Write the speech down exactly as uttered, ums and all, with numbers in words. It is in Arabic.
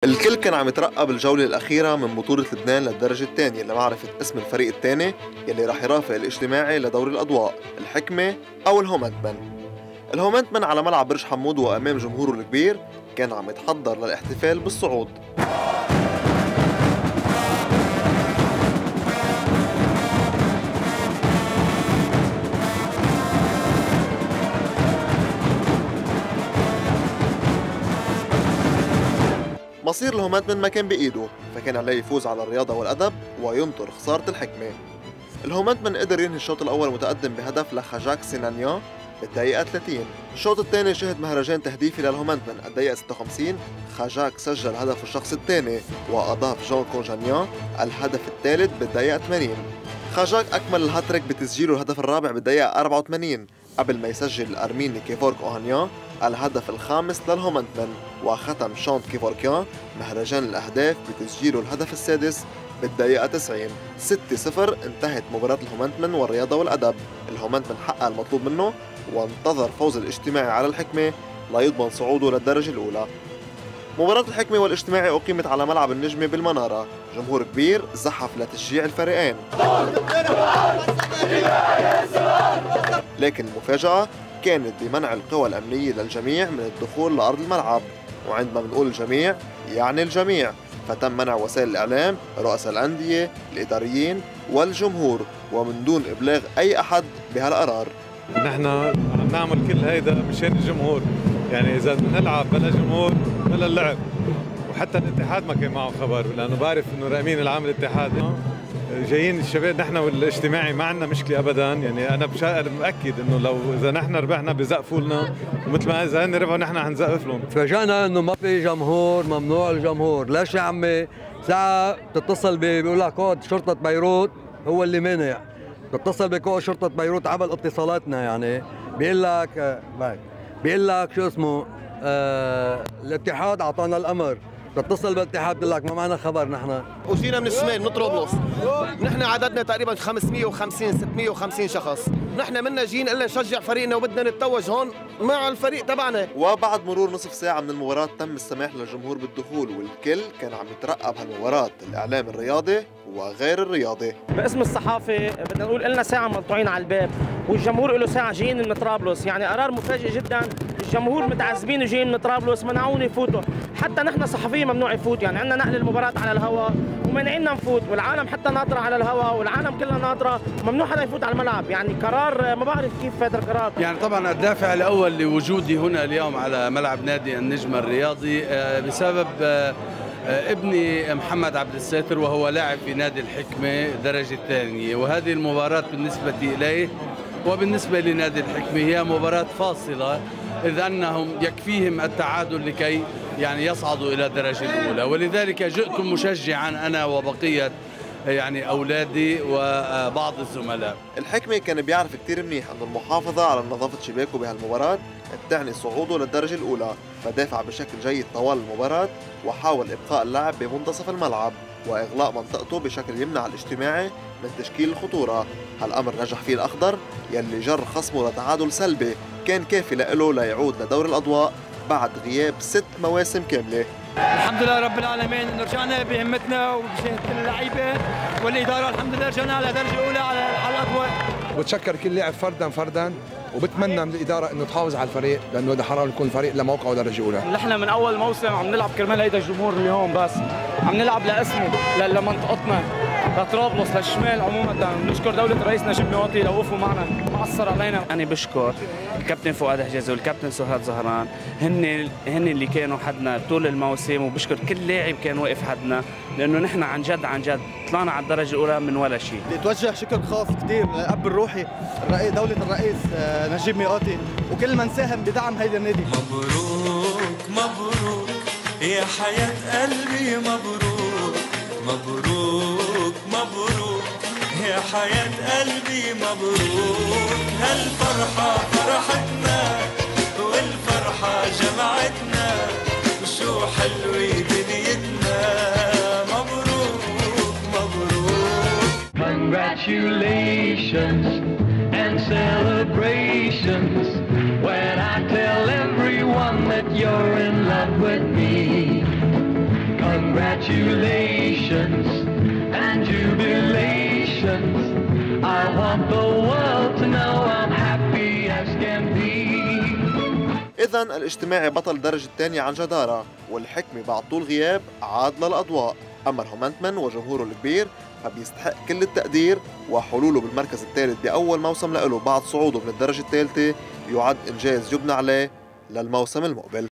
الكل كان عم يترقب الجولة الأخيرة من بطولة لبنان للدرجة الثانية لمعرفة اسم الفريق الثاني يلي راح يرافق الاجتماعي لدوري الأضواء، الحكمة أو الهومنتمن. الهومنتمن على ملعب برج حمود وأمام جمهوره الكبير كان عم يتحضر للاحتفال بالصعود. مصير الهومنتمن ما كان بإيده، فكان عليه يفوز على الرياضة والأدب وينطر خسارة الحكمة. الهومنتمن قدر ينهي الشوط الأول متقدم بهدف لخجاك سينانيان بالدقيقة ثلاثين. الشوط الثاني شهد مهرجان تهديفي للهومنتمن، الدقيقة ستة وخمسين خجاك سجل هدف الشخص الثاني وأضاف جون كونجانيان الهدف الثالث بالدقيقة ثمانين. خجاك أكمل الهاتريك بتسجيله الهدف الرابع بالدقيقة أربعة وثمانين قبل ما يسجل الأرميني كيفورك أوهانيان الهدف الخامس للهومنتمن، وختم شونت كيفوركيان مهرجان الأهداف بتسجيله الهدف السادس بالدقيقة تسعين. ستة صفر انتهت مباراة الهومنتمن والرياضة والأدب. الهومنتمن حقق المطلوب منه وانتظر فوز الاجتماعي على الحكمة ليضمن صعوده للدرجة الأولى. مباراة الحكمة والاجتماعي أقيمت على ملعب النجمة بالمنارة، جمهور كبير زحف لتشجيع الفريقين. لكن المفاجأة كانت بمنع القوى الأمنية للجميع من الدخول لأرض الملعب، وعندما بنقول الجميع يعني الجميع، فتم منع وسائل الإعلام، رؤساء الأندية، الإداريين والجمهور، ومن دون إبلاغ أي أحد بهالقرار. نحن عم نعمل كل هيدا مشان الجمهور، يعني إذا بنلعب بلا جمهور بلا اللعب. وحتى الاتحاد ما كان معه خبر، لأنه بعرف إنه رأمين العام الاتحاد جايين الشباب. نحن والاجتماعي ما عندنا مشكله ابدا، يعني انا متاكد انه لو اذا نحن ربحنا بزقفوا لنا، ومثل ما اذا هن ربحوا نحن حنزقف لهم. تفاجئنا انه ما في جمهور، ممنوع الجمهور. ليش يا عمي؟ ساعه بتتصل بيقول لك كود شرطه بيروت هو اللي مانع، بتتصل بكود شرطه بيروت عبل اتصالاتنا، يعني بيقول لك بيقول لك شو اسمه آه الاتحاد اعطانا الامر، بتتصل بالاتحاد بقول لك ما معنا خبر. نحن وجينا من الشمال من طرابلس، نحن عددنا تقريبا خمسمية وخمسين ستمية وخمسين شخص، نحن منا جايين الا نشجع فريقنا وبدنا نتوج هون مع الفريق تبعنا. وبعد مرور نصف ساعة من المباراة تم السماح للجمهور بالدخول، والكل كان عم يترقب هالمباراة، الإعلام الرياضي وغير الرياضي. باسم الصحافة بدنا نقول لنا ساعة مقطوعين على الباب، والجمهور له ساعة جايين من طرابلس، يعني قرار مفاجئ جدا. الجمهور متعذبين وجايين من طرابلس، منعونا يفوتوا، حتى نحن صحفيين ممنوع يفوت، يعني عندنا نقل المباراة على الهواء ومانعيننا نفوت، والعالم حتى ناطرة على الهواء والعالم كلها ناطرة، ممنوع حدا يفوت على الملعب. يعني قرار ما بعرف كيف هذا القرار. يعني طبعا الدافع الأول لوجودي هنا اليوم على ملعب نادي النجم الرياضي بسبب ابني محمد عبد الساتر، وهو لاعب في نادي الحكمة درجة ثانية، وهذه المباراة بالنسبة إليه وبالنسبة لنادي الحكمة هي مباراة فاصلة، إذ أنهم يكفيهم التعادل لكي يعني يصعدوا إلى الدرجة الأولى، ولذلك جئت مشجعا أنا وبقية يعني أولادي وبعض الزملاء. الحكمة كان بيعرف كتير منيح أن المحافظة على نظافة شباكه بهالمباراة بتعني صعوده للدرجة الأولى، فدافع بشكل جيد طوال المباراة وحاول إبقاء اللعب بمنتصف الملعب وإغلاق منطقته بشكل يمنع الاجتماعي من تشكيل الخطورة. هالأمر نجح فيه الأخضر يلي جر خصمه لتعادل سلبي كان كافي له ليعود لدور الأضواء بعد غياب ست مواسم كاملة. الحمد لله رب العالمين انه رجعنا بهمتنا وبشهادة كل اللعيبه والاداره، الحمد لله رجعنا على درجه اولى على على الاضواء. بتشكر كل لاعب فردا فردا، وبتمنى من الاداره انه تحافظ على الفريق، لانه ده حرام يكون فريق لموقعه درجه اولى. نحن من اول موسم عم نلعب كرمال هيدا الجمهور اليوم، بس عم نلعب لاسمه لمنطقتنا لطرابلس للشمال عموما. بنشكر دوله الرئيس نجيب ميقاتي لو وقفوا معنا ما قصر علينا. انا بشكر الكابتن فؤاد حجازي والكابتن سهاد زهران، هن هن اللي كانوا حدنا طول الموسم، وبشكر كل لاعب كان واقف حدنا، لانه نحن عن جد عن جد طلعنا على الدرجه الاولى من ولا شيء. بدي اتوجه شكر خاص كثير للاب الروحي الرئيس دوله الرئيس نجيب ميقاتي وكل من ساهم بدعم هيدا النادي. مبروك مبروك يا حياه قلبي، مبروك مبروك مبروك يا حياة قلبي، مبروك هالفرحة فرحتنا والفرحة جمعتنا، وشو حلوة دنيتنا، مبروك مبروك. Congratulations and celebrations when I tell everyone that you're in love with me. congratulations and jubilations. I want the world to know I'm happy as can be. إذن الاجتماعي بطل الدرجة الثانية عن جدارة، والحكمي بعد طول غياب عاد للأضواء. أما الهومنتمن وجمهوره الكبير فبيستحق كل التقدير، وحلوله بالمركز الثالث بأول موسم له بعد صعوده من الدرجة الثالثة يعد إنجاز يبنى عليه للموسم المقبل.